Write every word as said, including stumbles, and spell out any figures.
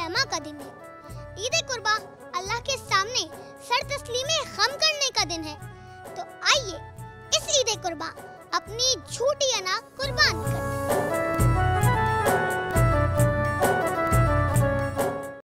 रहमा का दिन है। ईद कुर्बा अल्लाह के सामने सर तस्लीमे खम करने का दिन है। तो आइए इस ईद कुर्बा अपनी झूठी अना कुर्बान